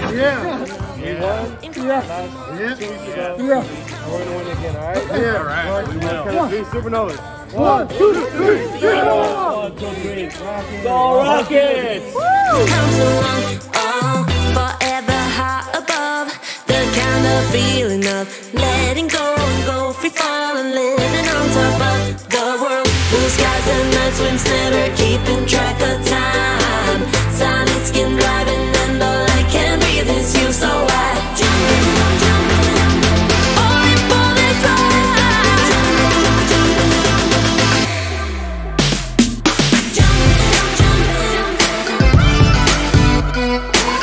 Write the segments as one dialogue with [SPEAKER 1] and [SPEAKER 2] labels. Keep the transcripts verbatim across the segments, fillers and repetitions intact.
[SPEAKER 1] Yeah.
[SPEAKER 2] We won.
[SPEAKER 1] Yeah.
[SPEAKER 2] Last
[SPEAKER 1] Yeah.
[SPEAKER 2] two weeks ago.
[SPEAKER 1] Yeah.
[SPEAKER 2] And we're gonna win again, all right?
[SPEAKER 1] Yeah.
[SPEAKER 2] All right.
[SPEAKER 1] All right.
[SPEAKER 2] We will. Three supernovas.
[SPEAKER 1] One, two, three, yeah.
[SPEAKER 2] One, two, three. Go Rockets!
[SPEAKER 3] Come so long, oh, forever high above. The kind of feeling of letting go and go free falling, living on top of the world. Blue skies and night winds, never keeping track of time. Silent skin driving and all I can breathe is you, so I jump in, jump in, only for this ride. Jump in, jump in, jump in,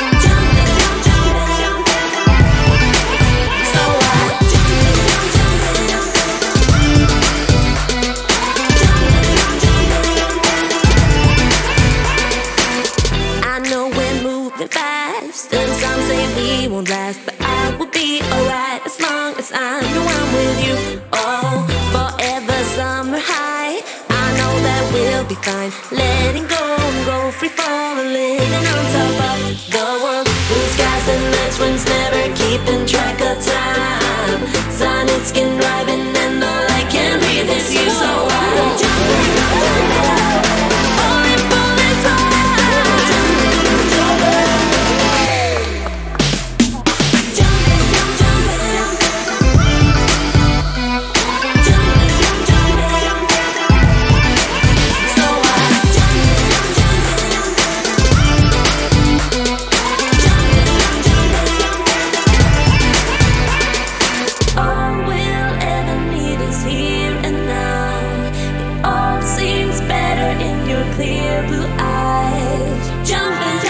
[SPEAKER 3] jump in, so I jump in, jump in, I know we're moving fast, and some say we won't last, but I will be alright as long as I know I'm with you. Oh, forever summer high, I know that we'll be fine. Letting go and go free falling, living on top of the world. Blue skies and night winds, never keeping track of time. Sun and skin driving and all I can breathe is you, so I'm jumping, jumping, only for this ride. All we'll ever need is here and now. It all seems better in your clear blue eyes. Jumping,